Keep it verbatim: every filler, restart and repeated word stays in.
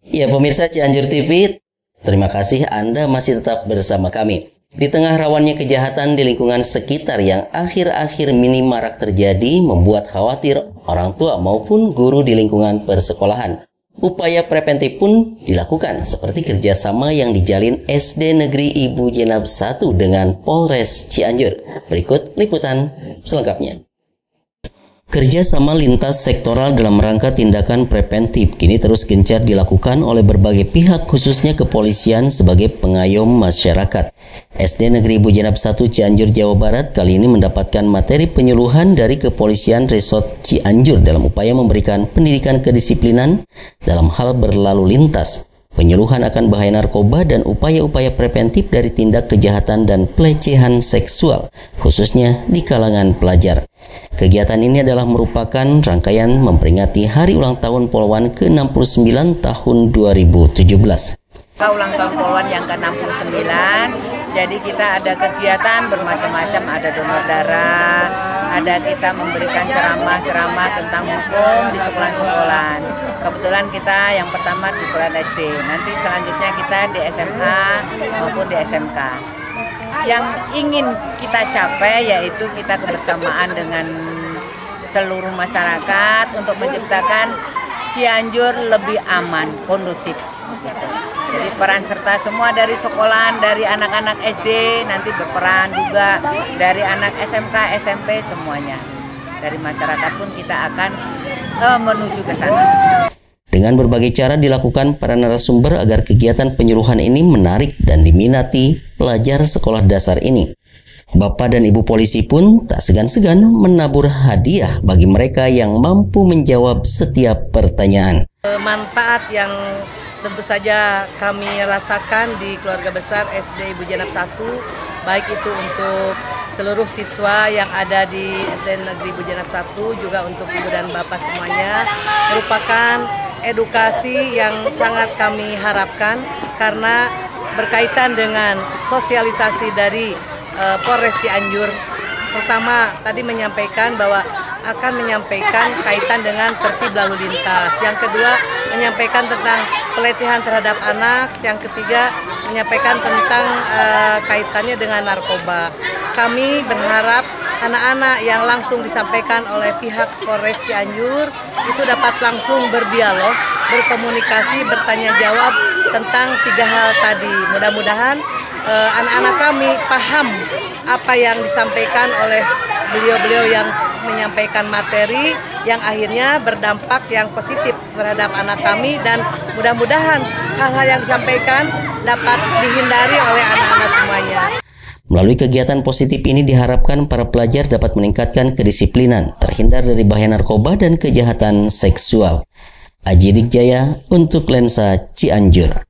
Ya pemirsa Cianjur T V, terima kasih Anda masih tetap bersama kami. Di tengah rawannya kejahatan di lingkungan sekitar yang akhir-akhir ini marak terjadi membuat khawatir orang tua maupun guru di lingkungan persekolahan. Upaya preventif pun dilakukan seperti kerjasama yang dijalin S D Negeri Ibu Jenab satu dengan Polres Cianjur. Berikut liputan selengkapnya. Kerjasama lintas sektoral dalam rangka tindakan preventif kini terus gencar dilakukan oleh berbagai pihak, khususnya kepolisian sebagai pengayom masyarakat. S D Negeri Ibu Jenab satu Cianjur, Jawa Barat kali ini mendapatkan materi penyuluhan dari Kepolisian Resort Cianjur dalam upaya memberikan pendidikan kedisiplinan dalam hal berlalu lintas, penyuluhan akan bahaya narkoba dan upaya-upaya preventif dari tindak kejahatan dan pelecehan seksual, khususnya di kalangan pelajar. Kegiatan ini adalah merupakan rangkaian memperingati Hari Ulang Tahun Polwan ke enam puluh sembilan tahun dua ribu tujuh belas. Ulang tahun Polwan yang ke enam puluh sembilan, jadi kita ada kegiatan bermacam-macam, ada donor darah, ada kita memberikan ceramah-ceramah tentang hukum di sekolah-sekolahan. Kebetulan kita yang pertama di sekolah S D, nanti selanjutnya kita di S M A maupun di S M K. Yang ingin kita capai yaitu kita kebersamaan dengan seluruh masyarakat untuk menciptakan Cianjur lebih aman, kondusif. Jadi peran serta semua dari sekolahan, dari anak-anak S D, nanti berperan juga dari anak S M K, S M P, semuanya. Dari masyarakat pun kita akan uh, menuju ke sana. Dengan berbagai cara dilakukan para narasumber agar kegiatan penyuluhan ini menarik dan diminati pelajar sekolah dasar ini. Bapak dan Ibu polisi pun tak segan-segan menabur hadiah bagi mereka yang mampu menjawab setiap pertanyaan. Manfaat yang tentu saja kami rasakan di keluarga besar S D Ibu Jenab satu, baik itu untuk seluruh siswa yang ada di S D Negeri Ibu Jenab satu, juga untuk ibu dan bapak semuanya, merupakan edukasi yang sangat kami harapkan karena berkaitan dengan sosialisasi dari uh, Polres Cianjur. Pertama, tadi menyampaikan bahwa akan menyampaikan kaitan dengan tertib lalu lintas. Yang kedua, menyampaikan tentang pelecehan terhadap anak. Yang ketiga, menyampaikan tentang uh, kaitannya dengan narkoba. Kami berharap anak-anak yang langsung disampaikan oleh pihak Polres Cianjur itu dapat langsung berdialog, berkomunikasi, bertanya jawab tentang tiga hal tadi. Mudah-mudahan uh, anak-anak kami paham apa yang disampaikan oleh beliau-beliau yang menyampaikan materi yang akhirnya berdampak yang positif terhadap anak kami, dan mudah-mudahan hal-hal yang disampaikan dapat dihindari oleh anak-anak semuanya. Melalui kegiatan positif ini diharapkan para pelajar dapat meningkatkan kedisiplinan, terhindar dari bahaya narkoba dan kejahatan seksual. Aji Dikjaya untuk Lensa Cianjur.